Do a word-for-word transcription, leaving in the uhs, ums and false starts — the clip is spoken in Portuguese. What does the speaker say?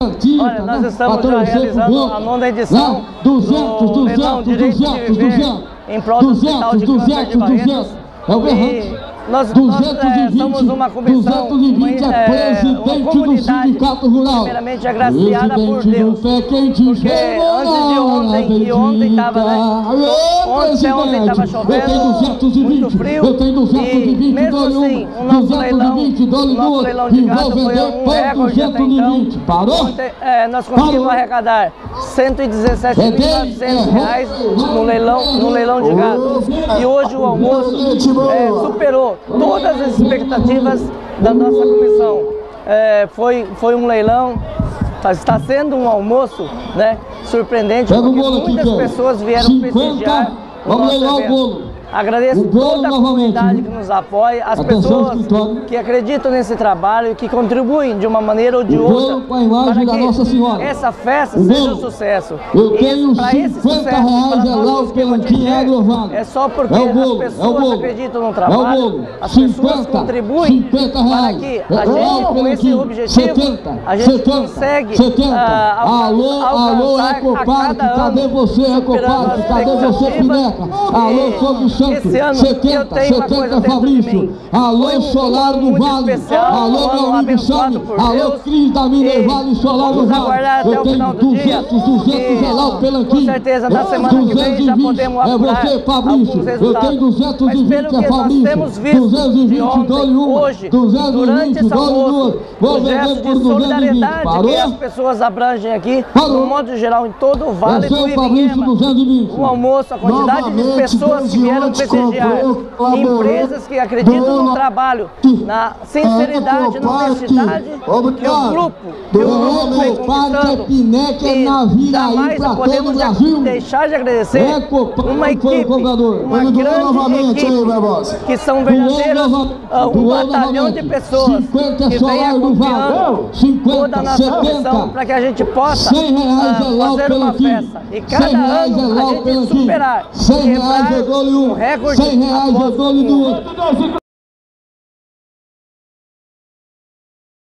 Olha, nós estamos já realizando a nona edição do leilão Direito de Viver em prol do Hospital de Câncer de Barretos. E nós, nós é, somos uma comissão, uma, é, uma comunidade primeiramente agraciada por Deus, porque antes de ontem, e ontem estava, né, ontem, ontem estava chovendo, muito frio, e mesmo assim, o nosso leilão, o nosso leilão de gado foi um recorde até então. Ontem é, nós conseguimos arrecadar cento e dezessete mil e novecentos reais no leilão, no leilão de gado, e hoje o almoço é, superou todas as expectativas da nossa comissão. É, foi, foi um leilão, está sendo um almoço, né, surpreendente, porque muitas pessoas vieram prestigiar o nosso evento. Agradeço toda a comunidade que nos apoia, as pessoas que acreditam nesse trabalho e que contribuem de uma maneira ou de outra para que essa festa seja um sucesso. E para esse sucesso, para nós os Piemonte, é só porque as pessoas acreditam no trabalho, as pessoas contribuem para que a gente, com esse objetivo, a gente consegue alcançar a cada ano, superando as expectativas. Esse ano setenta, eu tenho uma coisa dentro Fabrício. de mim. Alô, Solar do Vale. Especial, Alô, um meu amigo Sami. Alô, Cris da Minerval e Solar do Vale. Eu tenho duzentos, duzentos é lá o Pelanquinho. Com certeza, na semana que vem já podemos apurar é você, Fabrício. Eu tenho duzentos e vinte, é Fabrício. Temos visto duzentos e vinte, de ontem, dole uma. hoje, duzentos e durante vinte, esse dole almoço, duas. Vou o vender gesto por de duzentos e vinte. solidariedade Parou? que as pessoas abrangem aqui, Parou? no modo geral, em todo o Vale do Ivinhema. duzentos e vinte. O almoço, a quantidade de Novamente, pessoas que vieram prestigiar, empresas que acreditam no trabalho, na sinceridade, na honestidade, que o grupo, que o grupo vem conquistando. E jamais podemos deixar de agradecer uma equipe, uma grande equipe, que são verdadeiros, um batalhão de pessoas que vem acompanhando toda a nossa comissão para que a gente possa fazer uma festa. E cada ano a gente superar, quebrar um recorde a após um.